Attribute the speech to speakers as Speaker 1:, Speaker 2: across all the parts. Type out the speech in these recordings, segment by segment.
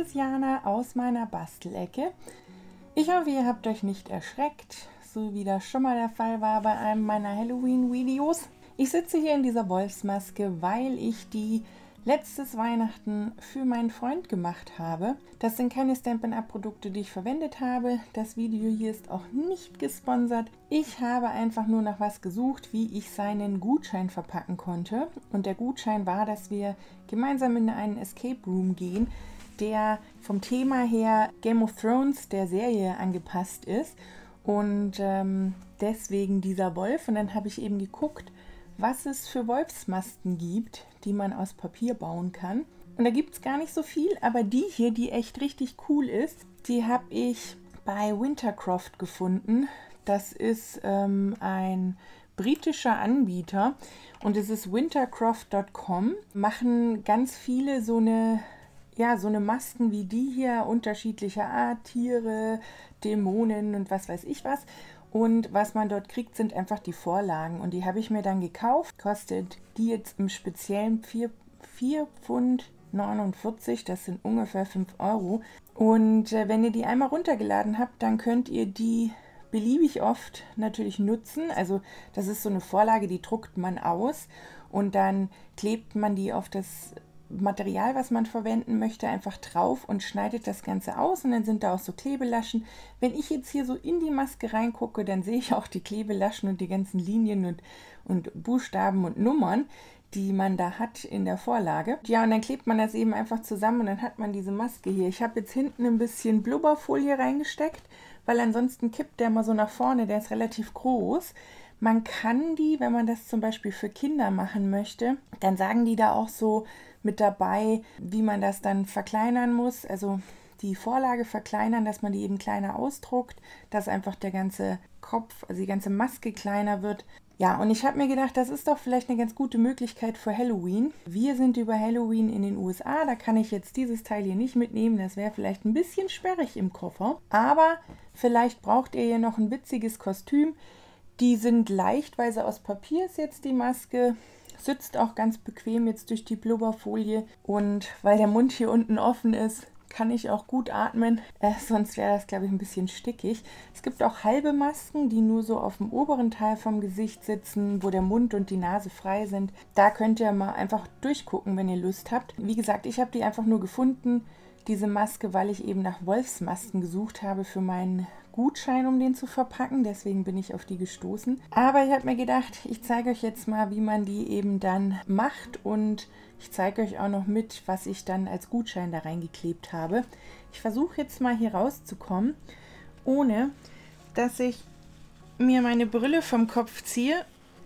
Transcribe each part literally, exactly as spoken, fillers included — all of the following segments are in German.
Speaker 1: ist Jana aus meiner Bastelecke. Ich hoffe, ihr habt euch nicht erschreckt, so wie das schon mal der Fall war bei einem meiner Halloween-Videos. Ich sitze hier in dieser Wolfsmaske, weil ich die letztes Weihnachten für meinen Freund gemacht habe. Das sind keine Stampin' Up! Produkte, die ich verwendet habe. Das Video hier ist auch nicht gesponsert. Ich habe einfach nur nach was gesucht, wie ich seinen Gutschein verpacken konnte. Und der Gutschein war, dass wir gemeinsam in einen Escape Room gehen, der vom Thema her Game of Thrones, der Serie, angepasst ist. Und ähm, deswegen dieser Wolf. Und dann habe ich eben geguckt, was es für Wolfsmasken gibt, die man aus Papier bauen kann. Und da gibt es gar nicht so viel, aber die hier, die echt richtig cool ist, die habe ich bei Wintercroft gefunden. Das ist ähm, ein britischer Anbieter und es ist wintercroft punkt com. Machen ganz viele so eine, ja, so eine Masken wie die hier, unterschiedlicher Art, Tiere, Dämonen und was weiß ich was. Und was man dort kriegt, sind einfach die Vorlagen. Und die habe ich mir dann gekauft. Kostet die jetzt im Speziellen vier Pfund neunundvierzig. Das sind ungefähr fünf Euro. Und äh, wenn ihr die einmal runtergeladen habt, dann könnt ihr die beliebig oft natürlich nutzen. Also das ist so eine Vorlage, die druckt man aus. Und dann klebt man die auf das Material, was man verwenden möchte, einfach drauf und schneidet das Ganze aus und dann sind da auch so Klebelaschen. Wenn ich jetzt hier so in die Maske reingucke, dann sehe ich auch die Klebelaschen und die ganzen Linien und, und Buchstaben und Nummern, die man da hat in der Vorlage. Ja, und dann klebt man das eben einfach zusammen und dann hat man diese Maske hier. Ich habe jetzt hinten ein bisschen Blubberfolie reingesteckt, weil ansonsten kippt der mal so nach vorne, der ist relativ groß. Man kann die, wenn man das zum Beispiel für Kinder machen möchte, dann sagen die da auch so mit dabei, wie man das dann verkleinern muss. Also die Vorlage verkleinern, dass man die eben kleiner ausdruckt, dass einfach der ganze Kopf, also die ganze Maske kleiner wird. Ja, und ich habe mir gedacht, das ist doch vielleicht eine ganz gute Möglichkeit für Halloween. Wir sind über Halloween in den U S A, da kann ich jetzt dieses Teil hier nicht mitnehmen. Das wäre vielleicht ein bisschen sperrig im Koffer. Aber vielleicht braucht ihr hier noch ein witziges Kostüm. Die sind leicht, weil sie aus Papier ist jetzt die Maske. Sitzt auch ganz bequem jetzt durch die Blubberfolie. Und weil der Mund hier unten offen ist, kann ich auch gut atmen. Äh, sonst wäre das, glaube ich, ein bisschen stickig. Es gibt auch halbe Masken, die nur so auf dem oberen Teil vom Gesicht sitzen, wo der Mund und die Nase frei sind. Da könnt ihr mal einfach durchgucken, wenn ihr Lust habt. Wie gesagt, ich habe die einfach nur gefunden, diese Maske, weil ich eben nach Wolfsmasken gesucht habe für meinen Gutschein, um den zu verpacken. Deswegen bin ich auf die gestoßen. Aber ich habe mir gedacht, ich zeige euch jetzt mal, wie man die eben dann macht. Und ich zeige euch auch noch mit, was ich dann als Gutschein da reingeklebt habe. Ich versuche jetzt mal hier rauszukommen, ohne dass ich mir meine Brille vom Kopf ziehe.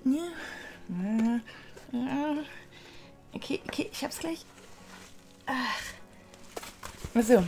Speaker 1: Okay, okay, ich hab's gleich. Ach. So.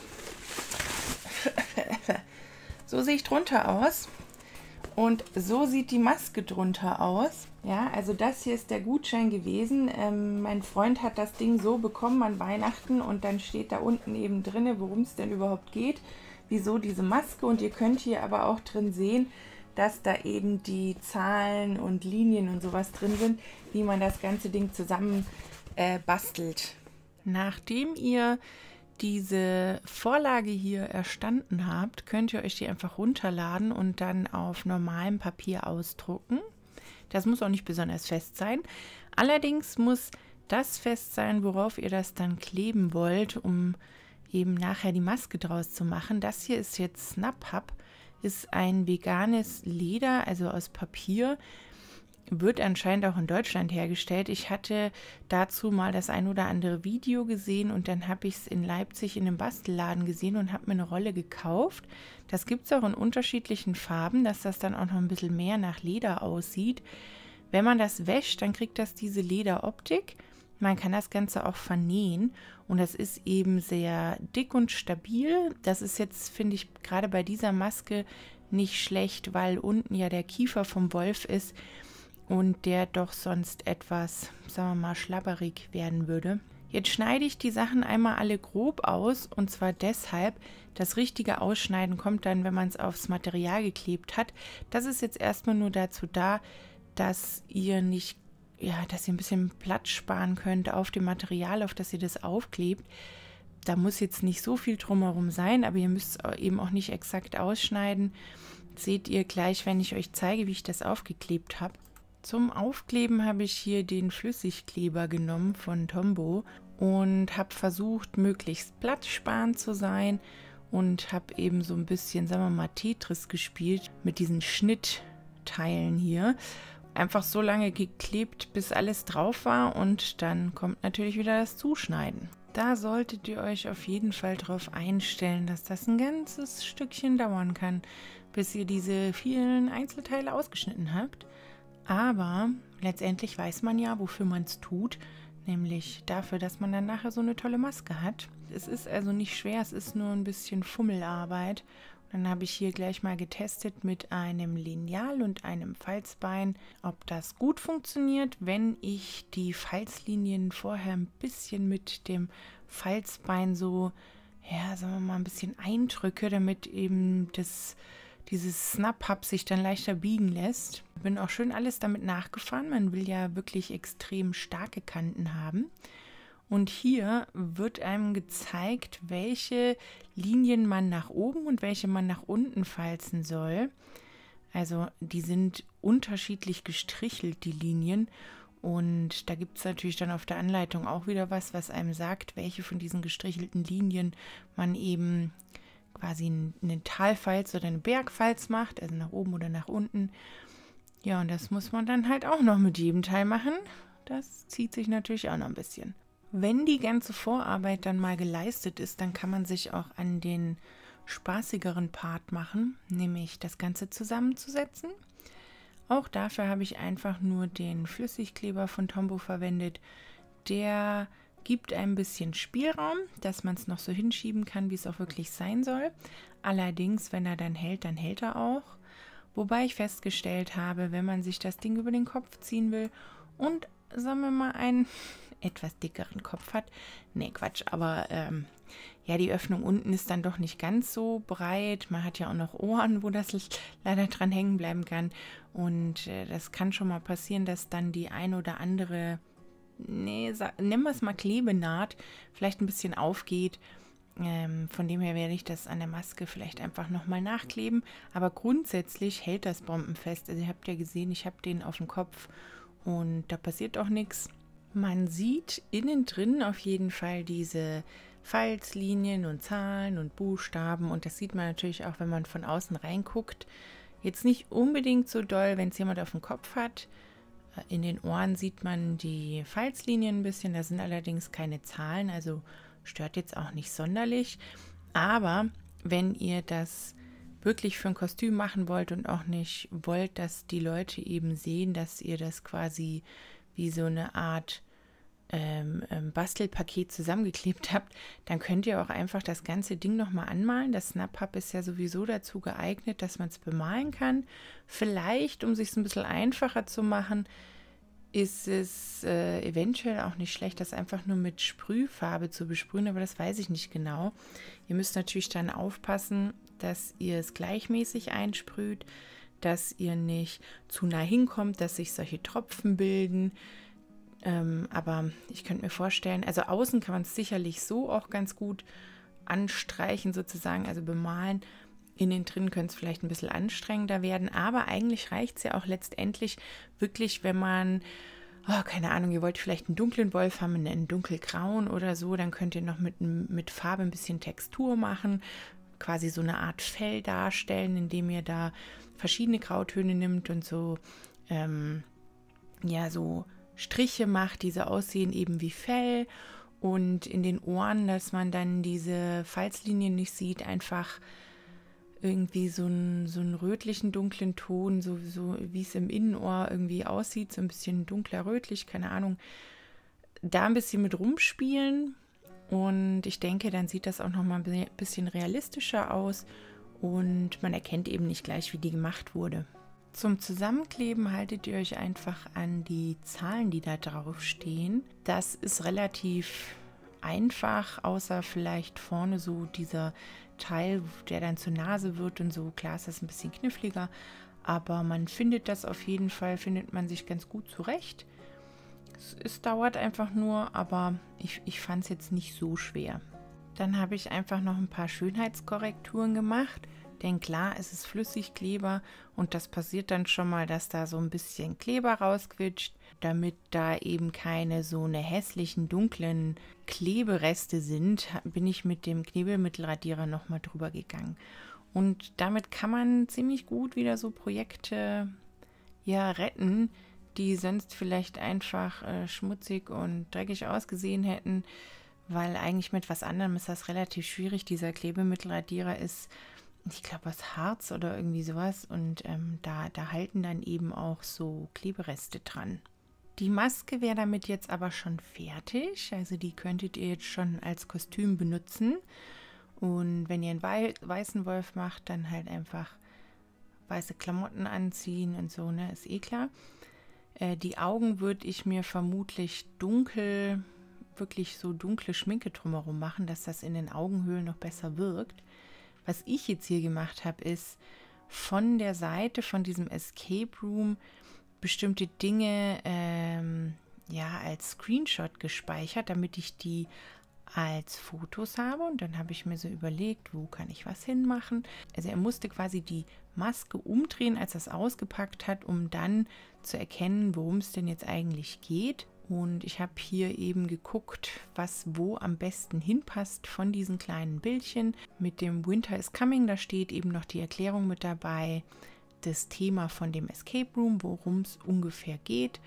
Speaker 1: So sehe ich drunter aus und so sieht die Maske drunter aus. Ja, also das hier ist der Gutschein gewesen. Ähm, mein Freund hat das Ding so bekommen an Weihnachten und dann steht da unten eben drin, worum es denn überhaupt geht, wieso diese Maske. Und ihr könnt hier aber auch drin sehen, dass da eben die Zahlen und Linien und sowas drin sind, wie man das ganze Ding zusammen äh, bastelt. Nachdem ihr diese Vorlage hier erstanden habt, könnt ihr euch die einfach runterladen und dann auf normalem Papier ausdrucken. Das muss auch nicht besonders fest sein. Allerdings muss das fest sein, worauf ihr das dann kleben wollt, um eben nachher die Maske draus zu machen. Das hier ist jetzt Snap Hub, ist ein veganes Leder, also aus Papier. Wird anscheinend auch in Deutschland hergestellt. Ich hatte dazu mal das ein oder andere Video gesehen und dann habe ich es in Leipzig in einem Bastelladen gesehen und habe mir eine Rolle gekauft. Das gibt es auch in unterschiedlichen Farben, dass das dann auch noch ein bisschen mehr nach Leder aussieht. Wenn man das wäscht, dann kriegt das diese Lederoptik. Man kann das Ganze auch vernähen und das ist eben sehr dick und stabil. Das ist jetzt, finde ich, gerade bei dieser Maske nicht schlecht, weil unten ja der Kiefer vom Wolf ist und der doch sonst etwas, sagen wir mal, schlabberig werden würde. Jetzt schneide ich die Sachen einmal alle grob aus und zwar deshalb, das richtige Ausschneiden kommt dann, wenn man es aufs Material geklebt hat. Das ist jetzt erstmal nur dazu da, dass ihr nicht, ja, dass ihr ein bisschen Platz sparen könnt auf dem Material, auf das ihr das aufklebt. Da muss jetzt nicht so viel drumherum sein, aber ihr müsst es eben auch nicht exakt ausschneiden. Seht ihr gleich, wenn ich euch zeige, wie ich das aufgeklebt habe. Zum Aufkleben habe ich hier den Flüssigkleber genommen von Tombow und habe versucht, möglichst platzsparend zu sein und habe eben so ein bisschen, sagen wir mal, Tetris gespielt mit diesen Schnittteilen hier. Einfach so lange geklebt, bis alles drauf war, und dann kommt natürlich wieder das Zuschneiden. Da solltet ihr euch auf jeden Fall darauf einstellen, dass das ein ganzes Stückchen dauern kann, bis ihr diese vielen Einzelteile ausgeschnitten habt. Aber letztendlich weiß man ja, wofür man es tut, nämlich dafür, dass man dann nachher so eine tolle Maske hat. Es ist also nicht schwer, es ist nur ein bisschen Fummelarbeit. Dann habe ich hier gleich mal getestet mit einem Lineal und einem Falzbein, ob das gut funktioniert, wenn ich die Falzlinien vorher ein bisschen mit dem Falzbein so, ja, sagen wir mal, ein bisschen eindrücke, damit eben das, dieses Snap-Hub sich dann leichter biegen lässt. Bin auch schön alles damit nachgefahren. Man will ja wirklich extrem starke Kanten haben. Und hier wird einem gezeigt, welche Linien man nach oben und welche man nach unten falzen soll. Also die sind unterschiedlich gestrichelt, die Linien. Und da gibt es natürlich dann auf der Anleitung auch wieder was, was einem sagt, welche von diesen gestrichelten Linien man eben quasi eine Talfalz oder eine Bergfalz macht, also nach oben oder nach unten. Ja, und das muss man dann halt auch noch mit jedem Teil machen. Das zieht sich natürlich auch noch ein bisschen. Wenn die ganze Vorarbeit dann mal geleistet ist, dann kann man sich auch an den spaßigeren Part machen, nämlich das Ganze zusammenzusetzen. Auch dafür habe ich einfach nur den Flüssigkleber von Tombow verwendet. Der gibt ein bisschen Spielraum, dass man es noch so hinschieben kann, wie es auch wirklich sein soll. Allerdings, wenn er dann hält, dann hält er auch. Wobei ich festgestellt habe, wenn man sich das Ding über den Kopf ziehen will und, sagen wir mal, einen etwas dickeren Kopf hat. Nee, Quatsch, aber ähm, ja, die Öffnung unten ist dann doch nicht ganz so breit. Man hat ja auch noch Ohren, wo das leider dran hängen bleiben kann. Und äh, das kann schon mal passieren, dass dann die ein oder andere, nee, nennen wir es mal Klebenaht, vielleicht ein bisschen aufgeht. Ähm, von dem her werde ich das an der Maske vielleicht einfach nochmal nachkleben. Aber grundsätzlich hält das bombenfest. Also ihr habt ja gesehen, ich habe den auf dem Kopf und da passiert auch nichts. Man sieht innen drin auf jeden Fall diese Falzlinien und Zahlen und Buchstaben, und das sieht man natürlich auch, wenn man von außen reinguckt. Jetzt nicht unbedingt so doll, wenn es jemand auf dem Kopf hat. In den Ohren sieht man die Falzlinien ein bisschen, da sind allerdings keine Zahlen, also stört jetzt auch nicht sonderlich. Aber wenn ihr das wirklich für ein Kostüm machen wollt und auch nicht wollt, dass die Leute eben sehen, dass ihr das quasi wie so eine Art ähm, ähm, Bastelpaket zusammengeklebt habt, dann könnt ihr auch einfach das ganze Ding nochmal anmalen. Das Snap-Hub ist ja sowieso dazu geeignet, dass man es bemalen kann. Vielleicht, um es sich ein bisschen einfacher zu machen, ist es äh, eventuell auch nicht schlecht, das einfach nur mit Sprühfarbe zu besprühen, aber das weiß ich nicht genau. Ihr müsst natürlich dann aufpassen, dass ihr es gleichmäßig einsprüht, dass ihr nicht zu nah hinkommt, dass sich solche Tropfen bilden. Ähm, aber ich könnte mir vorstellen, also außen kann man es sicherlich so auch ganz gut anstreichen sozusagen, also bemalen. Innen drin könnte es vielleicht ein bisschen anstrengender werden, aber eigentlich reicht es ja auch letztendlich wirklich, wenn man, oh, keine Ahnung, ihr wollt vielleicht einen dunklen Wolf haben, einen dunkelgrauen oder so, dann könnt ihr noch mit, mit Farbe ein bisschen Textur machen, quasi so eine Art Fell darstellen, indem ihr da verschiedene Grautöne nimmt und so, ähm, ja, so Striche macht, die so aussehen eben wie Fell, und in den Ohren, dass man dann diese Falzlinien nicht sieht, einfach irgendwie so einen, so einen rötlichen, dunklen Ton, so, so wie es im Innenohr irgendwie aussieht, so ein bisschen dunkler rötlich, keine Ahnung, da ein bisschen mit rumspielen, und ich denke, dann sieht das auch nochmal ein bisschen realistischer aus und man erkennt eben nicht gleich, wie die gemacht wurde. Zum Zusammenkleben haltet ihr euch einfach an die Zahlen, die da drauf stehen. Das ist relativ einfach, außer vielleicht vorne so dieser Teil, der dann zur Nase wird und so. Klar ist das ein bisschen kniffliger, aber man findet das auf jeden Fall, findet man sich ganz gut zurecht. Es, es dauert einfach nur, aber ich, ich fand es jetzt nicht so schwer. Dann habe ich einfach noch ein paar Schönheitskorrekturen gemacht. Denn klar, es ist Flüssigkleber und das passiert dann schon mal, dass da so ein bisschen Kleber rausquitscht, damit da eben keine so eine hässlichen, dunklen Klebereste sind, bin ich mit dem Knebelmittelradierer nochmal drüber gegangen. Und damit kann man ziemlich gut wieder so Projekte ja retten, die sonst vielleicht einfach äh, schmutzig und dreckig ausgesehen hätten, weil eigentlich mit was anderem ist das relativ schwierig. Dieser Klebemittelradierer ist, ich glaube, aus Harz oder irgendwie sowas und ähm, da, da halten dann eben auch so Klebereste dran. Die Maske wäre damit jetzt aber schon fertig, also die könntet ihr jetzt schon als Kostüm benutzen. Und wenn ihr einen wei weißen Wolf macht, dann halt einfach weiße Klamotten anziehen und so, ne, ist eh klar. Äh, die Augen würde ich mir vermutlich dunkel, wirklich so dunkle Schminke drumherum machen, dass das in den Augenhöhlen noch besser wirkt. Was ich jetzt hier gemacht habe, ist von der Seite von diesem Escape Room bestimmte Dinge ähm, ja, als Screenshot gespeichert, damit ich die als Fotos habe. Und dann habe ich mir so überlegt, wo kann ich was hinmachen. Also er musste quasi die Maske umdrehen, als er es ausgepackt hat, um dann zu erkennen, worum es denn jetzt eigentlich geht. Und ich habe hier eben geguckt, was wo am besten hinpasst von diesen kleinen Bildchen. Mit dem Winter is Coming, da steht eben noch die Erklärung mit dabei, das Thema von dem Escape Room, worum es ungefähr geht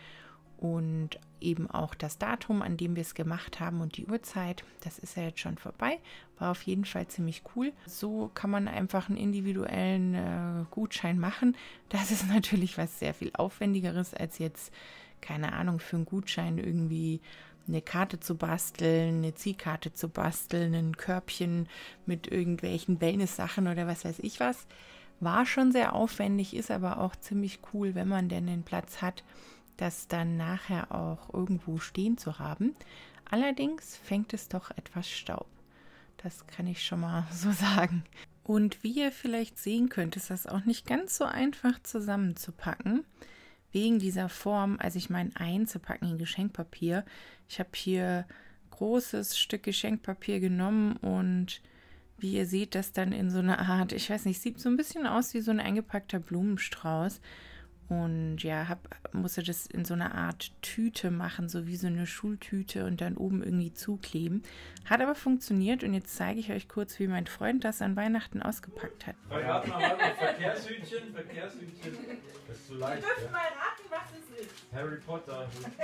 Speaker 1: und eben auch das Datum, an dem wir es gemacht haben und die Uhrzeit. Das ist ja jetzt schon vorbei, war auf jeden Fall ziemlich cool. So kann man einfach einen individuellen äh, Gutschein machen. Das ist natürlich was sehr viel Aufwendigeres als jetzt, keine Ahnung, für einen Gutschein irgendwie eine Karte zu basteln, eine Ziehkarte zu basteln, ein Körbchen mit irgendwelchen Wellness-Sachen oder was weiß ich was. War schon sehr aufwendig, ist aber auch ziemlich cool, wenn man denn den Platz hat, das dann nachher auch irgendwo stehen zu haben. Allerdings fängt es doch etwas Staub. Das kann ich schon mal so sagen. Und wie ihr vielleicht sehen könnt, ist das auch nicht ganz so einfach zusammenzupacken. Wegen dieser Form, also ich meine einzupacken in Geschenkpapier. Ich habe hier großes Stück Geschenkpapier genommen und wie ihr seht, das dann in so einer Art, ich weiß nicht, sieht so ein bisschen aus wie so ein eingepackter Blumenstrauß. Und ja, hab, musste das in so einer Art Tüte machen, so wie so eine Schultüte und dann oben irgendwie zukleben. Hat aber funktioniert und jetzt zeige ich euch kurz, wie mein Freund das an Weihnachten ausgepackt hat.
Speaker 2: Warte mal, warte mal, Verkehrshütchen, Verkehrshütchen. Das ist zu leicht.
Speaker 3: Wir dürfen
Speaker 2: Ja?
Speaker 3: mal raten, was es ist.
Speaker 2: Harry Potter.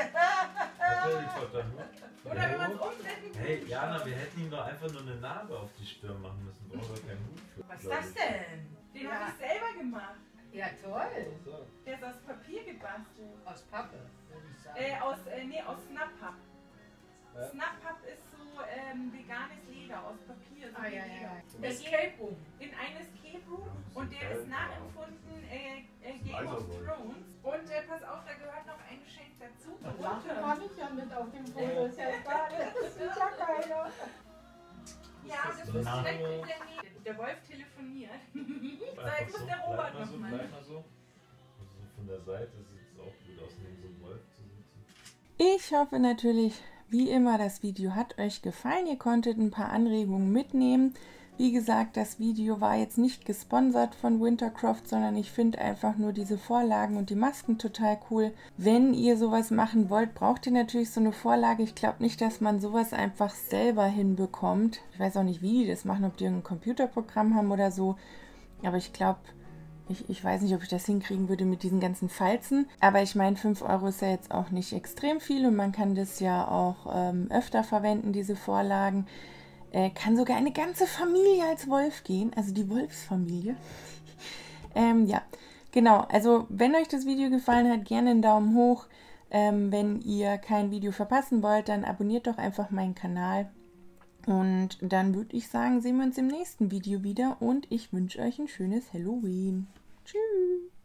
Speaker 2: Harry Potter.
Speaker 3: Oder wenn man es umdreht.
Speaker 2: Hey, Jana, wir hätten ihm doch einfach nur eine Narbe auf die Stirn machen müssen. Brauchen wir keinen Hut für.
Speaker 3: Was ist das denn? Den
Speaker 4: Ja.
Speaker 3: habe ich selber gemacht.
Speaker 4: Ja, toll.
Speaker 2: So.
Speaker 3: Der ist aus Papier gebastelt.
Speaker 4: Aus Pappe, würde ich sagen.
Speaker 3: Äh, aus, äh, nee, aus Snap-Papp.
Speaker 2: Ja.
Speaker 3: Snap-Papp ist so ähm, veganes Leder aus Papier. So
Speaker 4: Ah,
Speaker 3: wie
Speaker 4: ja,
Speaker 3: Leder.
Speaker 4: ja, ja.
Speaker 3: Der
Speaker 4: Escape Room.
Speaker 3: In ein Escape Room
Speaker 2: Ja,
Speaker 3: und der
Speaker 2: geil.
Speaker 3: ist nachempfunden äh, äh, Game of
Speaker 2: Eiserwoll.
Speaker 3: Thrones. Und äh, pass auf, da gehört noch ein Geschenk dazu.
Speaker 4: Und lachen kann ich ja mit auf dem Foto. Ist ja egal, das sieht ja keiner.
Speaker 3: Ja, das ist
Speaker 2: Na.
Speaker 3: direkt in der Nähe. Der Wolf telefoniert. So,
Speaker 2: Einfach
Speaker 3: jetzt muss
Speaker 2: so,
Speaker 3: der
Speaker 2: bleib
Speaker 3: Robert
Speaker 2: mal so,
Speaker 3: nochmal.
Speaker 2: bleib mal so. Also von der Seite sieht es auch gut aus, neben so einem Wolf zu sitzen.
Speaker 1: Ich hoffe natürlich, wie immer, das Video hat euch gefallen. Ihr konntet ein paar Anregungen mitnehmen. Wie gesagt, das Video war jetzt nicht gesponsert von Wintercraft, sondern ich finde einfach nur diese Vorlagen und die Masken total cool. Wenn ihr sowas machen wollt, braucht ihr natürlich so eine Vorlage. Ich glaube nicht, dass man sowas einfach selber hinbekommt. Ich weiß auch nicht, wie die das machen, ob die ein Computerprogramm haben oder so. Aber ich glaube, ich, ich weiß nicht, ob ich das hinkriegen würde mit diesen ganzen Falzen. Aber ich meine, fünf Euro ist ja jetzt auch nicht extrem viel und man kann das ja auch ähm, öfter verwenden, diese Vorlagen. Äh, kann sogar eine ganze Familie als Wolf gehen, also die Wolfsfamilie. ähm, ja, genau. Also wenn euch das Video gefallen hat, gerne einen Daumen hoch. Ähm, wenn ihr kein Video verpassen wollt, dann abonniert doch einfach meinen Kanal. Und dann würde ich sagen, sehen wir uns im nächsten Video wieder und ich wünsche euch ein schönes Halloween. Tschüss.